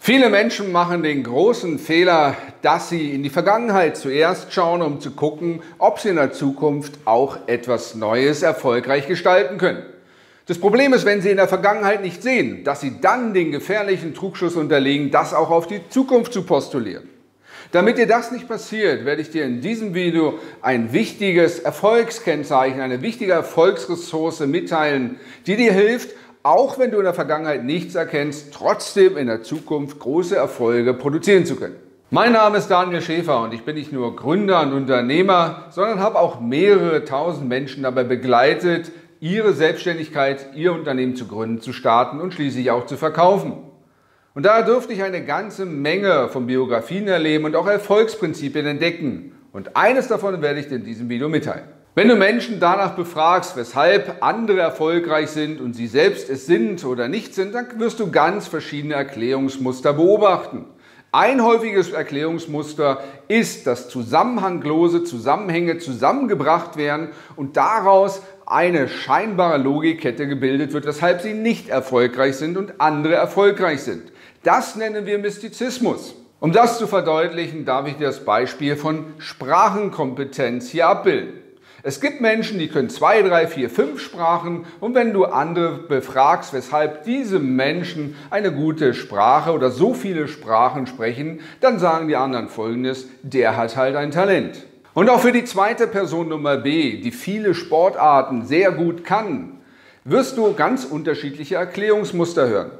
Viele Menschen machen den großen Fehler, dass sie in die Vergangenheit zuerst schauen, um zu gucken, ob sie in der Zukunft auch etwas Neues erfolgreich gestalten können. Das Problem ist, wenn sie in der Vergangenheit nicht sehen, dass sie dann den gefährlichen Trugschluss unterliegen, das auch auf die Zukunft zu postulieren. Damit dir das nicht passiert, werde ich dir in diesem Video ein wichtiges Erfolgskennzeichen, eine wichtige Erfolgsressource mitteilen, die dir hilft, auch wenn du in der Vergangenheit nichts erkennst, trotzdem in der Zukunft große Erfolge produzieren zu können. Mein Name ist Daniel Schäfer und ich bin nicht nur Gründer und Unternehmer, sondern habe auch mehrere tausend Menschen dabei begleitet, ihre Selbstständigkeit, ihr Unternehmen zu gründen, zu starten und schließlich auch zu verkaufen. Und daher durfte ich eine ganze Menge von Biografien erleben und auch Erfolgsprinzipien entdecken. Und eines davon werde ich dir in diesem Video mitteilen. Wenn du Menschen danach befragst, weshalb andere erfolgreich sind und sie selbst es sind oder nicht sind, dann wirst du ganz verschiedene Erklärungsmuster beobachten. Ein häufiges Erklärungsmuster ist, dass zusammenhanglose Zusammenhänge zusammengebracht werden und daraus eine scheinbare Logikkette gebildet wird, weshalb sie nicht erfolgreich sind und andere erfolgreich sind. Das nennen wir Mystizismus. Um das zu verdeutlichen, darf ich dir das Beispiel von Sprachenkompetenz hier abbilden. Es gibt Menschen, die können 2, 3, 4, 5 Sprachen und wenn du andere befragst, weshalb diese Menschen eine gute Sprache oder so viele Sprachen sprechen, dann sagen die anderen Folgendes: der hat halt ein Talent. Und auch für die zweite Person Nummer B, die viele Sportarten sehr gut kann, wirst du ganz unterschiedliche Erklärungsmuster hören.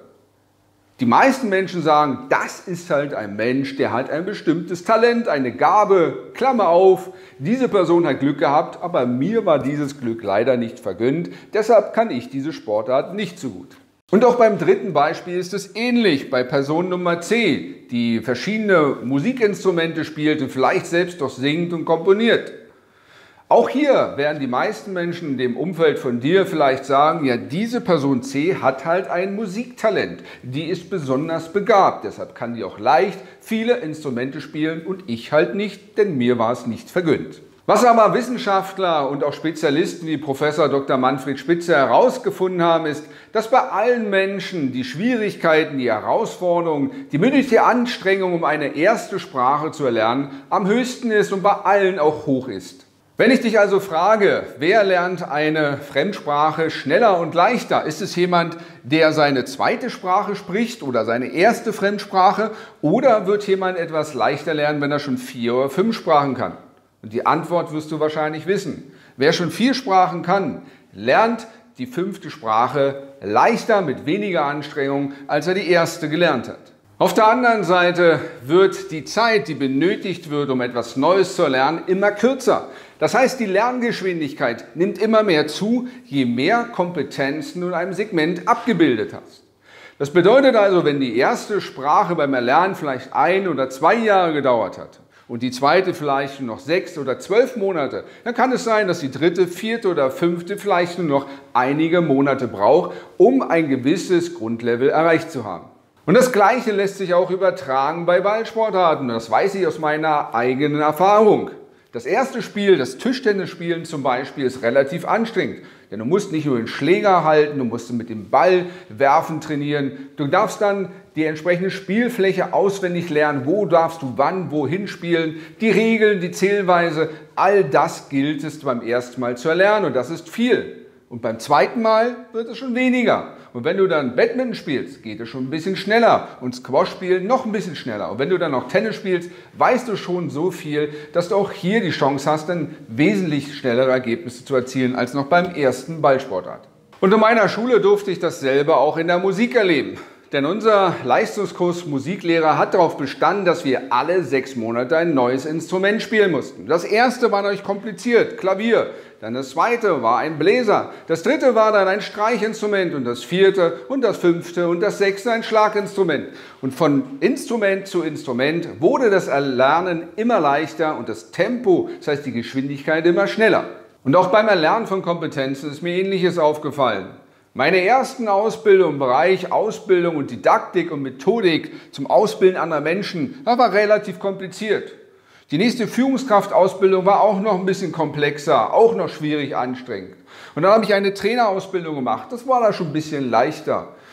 Die meisten Menschen sagen, das ist halt ein Mensch, der hat ein bestimmtes Talent, eine Gabe, Klammer auf, diese Person hat Glück gehabt, aber mir war dieses Glück leider nicht vergönnt, deshalb kann ich diese Sportart nicht so gut. Und auch beim dritten Beispiel ist es ähnlich, bei Person Nummer C, die verschiedene Musikinstrumente spielt und vielleicht selbst doch singt und komponiert. Auch hier werden die meisten Menschen in dem Umfeld von dir vielleicht sagen, ja, diese Person C hat halt ein Musiktalent, die ist besonders begabt, deshalb kann die auch leicht viele Instrumente spielen und ich halt nicht, denn mir war es nicht vergönnt. Was aber Wissenschaftler und auch Spezialisten wie Professor Dr. Manfred Spitzer herausgefunden haben, ist, dass bei allen Menschen die Schwierigkeiten, die Herausforderungen, die mündliche Anstrengung, um eine erste Sprache zu erlernen, am höchsten ist und bei allen auch hoch ist. Wenn ich dich also frage, wer lernt eine Fremdsprache schneller und leichter? Ist es jemand, der seine zweite Sprache spricht oder seine erste Fremdsprache? Oder wird jemand etwas leichter lernen, wenn er schon 4 oder 5 Sprachen kann? Und die Antwort wirst du wahrscheinlich wissen. Wer schon 4 Sprachen kann, lernt die 5. Sprache leichter mit weniger Anstrengung, als er die erste gelernt hat. Auf der anderen Seite wird die Zeit, die benötigt wird, um etwas Neues zu lernen, immer kürzer. Das heißt, die Lerngeschwindigkeit nimmt immer mehr zu, je mehr Kompetenzen du in einem Segment abgebildet hast. Das bedeutet also, wenn die erste Sprache beim Erlernen vielleicht 1 oder 2 Jahre gedauert hat und die zweite vielleicht nur noch 6 oder 12 Monate, dann kann es sein, dass die dritte, 4. oder 5. vielleicht nur noch einige Monate braucht, um ein gewisses Grundlevel erreicht zu haben. Und das Gleiche lässt sich auch übertragen bei Ballsportarten. Das weiß ich aus meiner eigenen Erfahrung. Das erste Spiel, das Tischtennisspielen zum Beispiel, ist relativ anstrengend. Denn du musst nicht nur den Schläger halten, du musst mit dem Ball werfen trainieren. Du darfst dann die entsprechende Spielfläche auswendig lernen. Wo darfst du wann, wohin spielen? Die Regeln, die Zählweise, all das gilt es beim ersten Mal zu erlernen. Und das ist viel. Und beim zweiten Mal wird es schon weniger. Und wenn du dann Badminton spielst, geht es schon ein bisschen schneller. Und Squash spielen noch ein bisschen schneller. Und wenn du dann noch Tennis spielst, weißt du schon so viel, dass du auch hier die Chance hast, dann wesentlich schnellere Ergebnisse zu erzielen als noch beim ersten Ballsportart. Und in meiner Schule durfte ich dasselbe auch in der Musik erleben. Denn unser Leistungskurs Musiklehrer hat darauf bestanden, dass wir alle 6 Monate ein neues Instrument spielen mussten. Das erste war natürlich kompliziert, Klavier. Dann das zweite war ein Bläser. Das dritte war dann ein Streichinstrument und das 4. und das 5. und das 6. ein Schlaginstrument. Und von Instrument zu Instrument wurde das Erlernen immer leichter und das Tempo, das heißt die Geschwindigkeit, immer schneller. Und auch beim Erlernen von Kompetenzen ist mir Ähnliches aufgefallen. Meine ersten Ausbildungen im Bereich Ausbildung und Didaktik und Methodik zum Ausbilden anderer Menschen, das war relativ kompliziert. Die nächste Führungskraftausbildung war auch noch ein bisschen komplexer, auch noch schwierig anstrengend. Und dann habe ich eine Trainerausbildung gemacht, das war da schon ein bisschen leichter.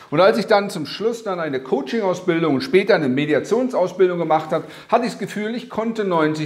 Und als ich dann zum Schluss dann eine Coaching-Ausbildung und später eine Mediationsausbildung gemacht habe, hatte ich das Gefühl, ich konnte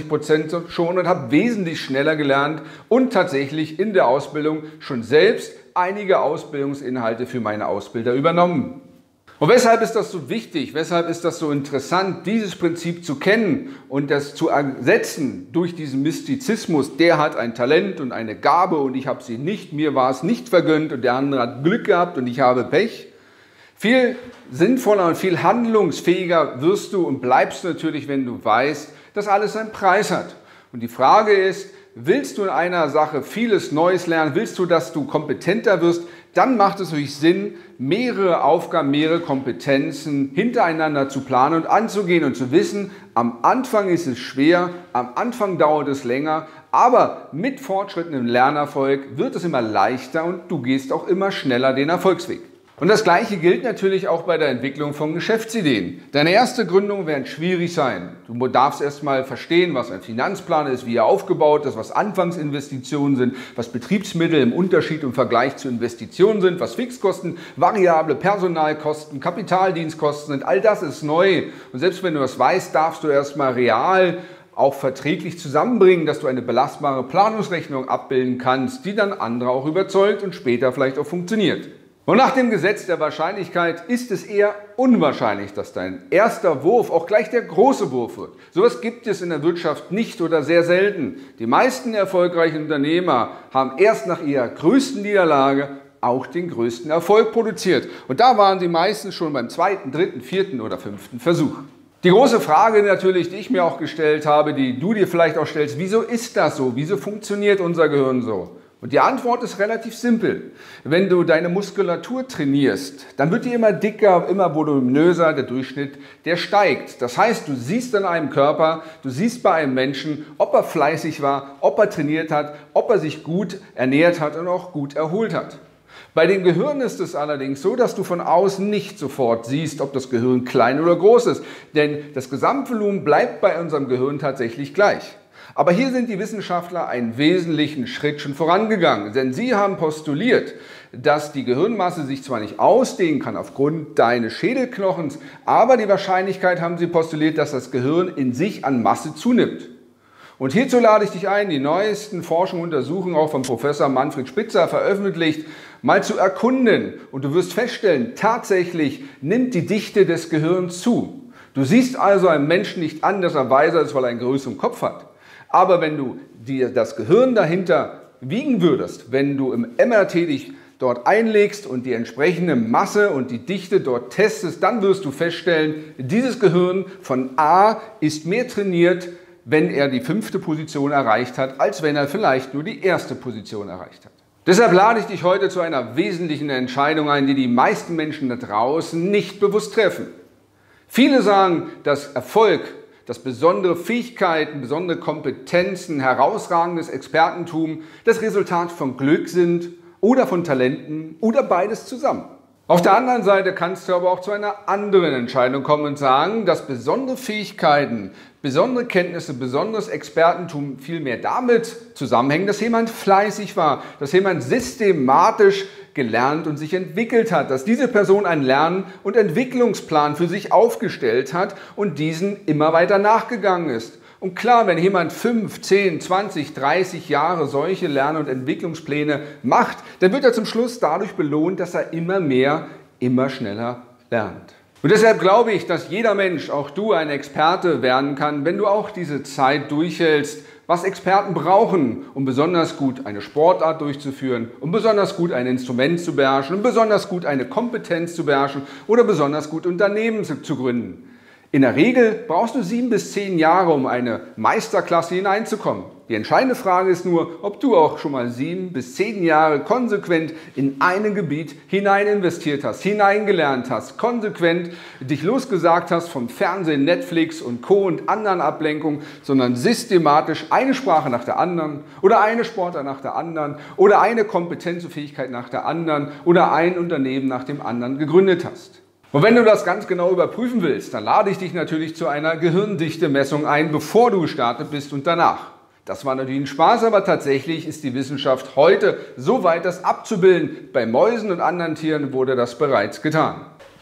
90% schon und habe wesentlich schneller gelernt und tatsächlich in der Ausbildung schon selbst einige Ausbildungsinhalte für meine Ausbilder übernommen. Und weshalb ist das so wichtig? Weshalb ist das so interessant, dieses Prinzip zu kennen und das zu ersetzen durch diesen Mystizismus? Der hat ein Talent und eine Gabe und ich habe sie nicht, mir war es nicht vergönnt und der andere hat Glück gehabt und ich habe Pech. Viel sinnvoller und viel handlungsfähiger wirst du und bleibst du natürlich, wenn du weißt, dass alles einen Preis hat. Und die Frage ist, willst du in einer Sache vieles Neues lernen, willst du, dass du kompetenter wirst, dann macht es natürlich Sinn, mehrere Aufgaben, mehrere Kompetenzen hintereinander zu planen und anzugehen und zu wissen, am Anfang ist es schwer, am Anfang dauert es länger, aber mit Fortschritten im Lernerfolg wird es immer leichter und du gehst auch immer schneller den Erfolgsweg. Und das Gleiche gilt natürlich auch bei der Entwicklung von Geschäftsideen. Deine erste Gründung wird schwierig sein. Du darfst erst mal verstehen, was ein Finanzplan ist, wie er aufgebaut ist, was Anfangsinvestitionen sind, was Betriebsmittel im Unterschied im Vergleich zu Investitionen sind, was Fixkosten, variable Personalkosten, Kapitaldienstkosten sind. All das ist neu. Und selbst wenn du das weißt, darfst du erst mal real auch verträglich zusammenbringen, dass du eine belastbare Planungsrechnung abbilden kannst, die dann andere auch überzeugt und später vielleicht auch funktioniert. Und nach dem Gesetz der Wahrscheinlichkeit ist es eher unwahrscheinlich, dass dein erster Wurf auch gleich der große Wurf wird. Sowas gibt es in der Wirtschaft nicht oder sehr selten. Die meisten erfolgreichen Unternehmer haben erst nach ihrer größten Niederlage auch den größten Erfolg produziert. Und da waren die meisten schon beim zweiten, dritten, vierten oder fünften Versuch. Die große Frage natürlich, die ich mir auch gestellt habe, die du dir vielleicht auch stellst, wieso ist das so? Wieso funktioniert unser Gehirn so? Und die Antwort ist relativ simpel. Wenn du deine Muskulatur trainierst, dann wird die immer dicker, immer voluminöser, der Durchschnitt, der steigt. Das heißt, du siehst an einem Körper, du siehst bei einem Menschen, ob er fleißig war, ob er trainiert hat, ob er sich gut ernährt hat und auch gut erholt hat. Bei dem Gehirn ist es allerdings so, dass du von außen nicht sofort siehst, ob das Gehirn klein oder groß ist. Denn das Gesamtvolumen bleibt bei unserem Gehirn tatsächlich gleich. Aber hier sind die Wissenschaftler einen wesentlichen Schritt schon vorangegangen, denn sie haben postuliert, dass die Gehirnmasse sich zwar nicht ausdehnen kann aufgrund deines Schädelknochens, aber die Wahrscheinlichkeit haben sie postuliert, dass das Gehirn in sich an Masse zunimmt. Und hierzu lade ich dich ein, die neuesten Forschungen und Untersuchungen auch von Professor Manfred Spitzer veröffentlicht, mal zu erkunden. Und du wirst feststellen, tatsächlich nimmt die Dichte des Gehirns zu. Du siehst also einem Menschen nicht an, dass er weiser ist, weil er einen größeren Kopf hat. Aber wenn du dir das Gehirn dahinter wiegen würdest, wenn du im MRT dich dort einlegst und die entsprechende Masse und die Dichte dort testest, dann wirst du feststellen, dieses Gehirn von A ist mehr trainiert, wenn er die 5. Position erreicht hat, als wenn er vielleicht nur die 1. Position erreicht hat. Deshalb lade ich dich heute zu einer wesentlichen Entscheidung ein, die die meisten Menschen da draußen nicht bewusst treffen. Viele sagen, dass Erfolg, dass besondere Fähigkeiten, besondere Kompetenzen, herausragendes Expertentum das Resultat von Glück sind oder von Talenten oder beides zusammen. Auf der anderen Seite kannst du aber auch zu einer anderen Entscheidung kommen und sagen, dass besondere Fähigkeiten, besondere Kenntnisse, besonderes Expertentum vielmehr damit zusammenhängen, dass jemand fleißig war, dass jemand systematisch gelernt und sich entwickelt hat, dass diese Person einen Lern- und Entwicklungsplan für sich aufgestellt hat und diesen immer weiter nachgegangen ist. Und klar, wenn jemand 5, 10, 20, 30 Jahre solche Lern- und Entwicklungspläne macht, dann wird er zum Schluss dadurch belohnt, dass er immer mehr, immer schneller lernt. Und deshalb glaube ich, dass jeder Mensch, auch du, ein Experte werden kann, wenn du auch diese Zeit durchhältst, was Experten brauchen, um besonders gut eine Sportart durchzuführen, um besonders gut ein Instrument zu beherrschen, um besonders gut eine Kompetenz zu beherrschen oder besonders gut Unternehmen zu gründen. In der Regel brauchst du 7 bis 10 Jahre, um eine Meisterklasse hineinzukommen. Die entscheidende Frage ist nur, ob du auch schon mal 7 bis 10 Jahre konsequent in ein Gebiet hinein investiert hast, hineingelernt hast, konsequent dich losgesagt hast vom Fernsehen, Netflix und Co. und anderen Ablenkungen, sondern systematisch eine Sprache nach der anderen oder eine Sportart nach der anderen oder eine Kompetenz und Fähigkeit nach der anderen oder ein Unternehmen nach dem anderen gegründet hast. Und wenn du das ganz genau überprüfen willst, dann lade ich dich natürlich zu einer Gehirndichte-Messung ein, bevor du gestartet bist und danach. Das war natürlich ein Spaß, aber tatsächlich ist die Wissenschaft heute so weit, das abzubilden. Bei Mäusen und anderen Tieren wurde das bereits getan.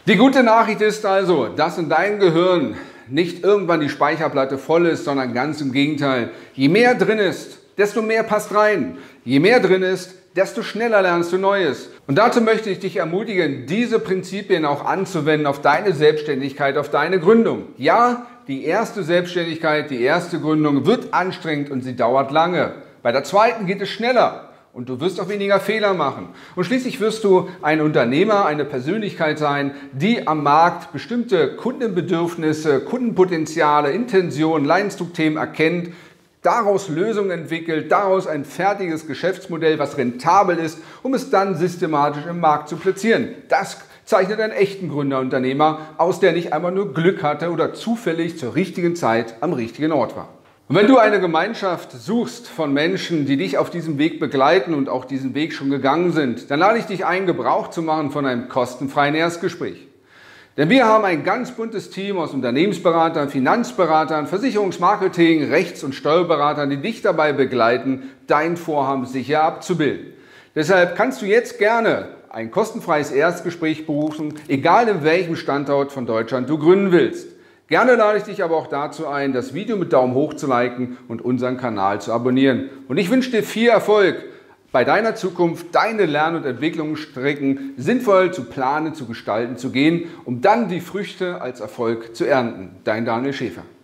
Die gute Nachricht ist also, dass in deinem Gehirn nicht irgendwann die Speicherplatte voll ist, sondern ganz im Gegenteil. Je mehr drin ist, desto mehr passt rein. Je mehr drin ist, desto schneller lernst du Neues. Und dazu möchte ich dich ermutigen, diese Prinzipien auch anzuwenden auf deine Selbstständigkeit, auf deine Gründung. Ja, die erste Selbstständigkeit, die erste Gründung wird anstrengend und sie dauert lange. Bei der zweiten geht es schneller. Und du wirst auch weniger Fehler machen. Und schließlich wirst du ein Unternehmer, eine Persönlichkeit sein, die am Markt bestimmte Kundenbedürfnisse, Kundenpotenziale, Intentionen, Leidensdruckthemen erkennt, daraus Lösungen entwickelt, daraus ein fertiges Geschäftsmodell, was rentabel ist, um es dann systematisch im Markt zu platzieren. Das zeichnet einen echten Gründerunternehmer aus, der nicht einmal nur Glück hatte oder zufällig zur richtigen Zeit am richtigen Ort war. Und wenn du eine Gemeinschaft suchst von Menschen, die dich auf diesem Weg begleiten und auch diesen Weg schon gegangen sind, dann lade ich dich ein, Gebrauch zu machen von einem kostenfreien Erstgespräch. Denn wir haben ein ganz buntes Team aus Unternehmensberatern, Finanzberatern, Versicherungsmarketing, Rechts- und Steuerberatern, die dich dabei begleiten, dein Vorhaben sicher abzubilden. Deshalb kannst du jetzt gerne ein kostenfreies Erstgespräch buchen, egal in welchem Standort von Deutschland du gründen willst. Gerne lade ich dich aber auch dazu ein, das Video mit Daumen hoch zu liken und unseren Kanal zu abonnieren. Und ich wünsche dir viel Erfolg bei deiner Zukunft, deine Lern- und Entwicklungsstrecken sinnvoll zu planen, zu gestalten, zu gehen, um dann die Früchte als Erfolg zu ernten. Dein Daniel Schäfer.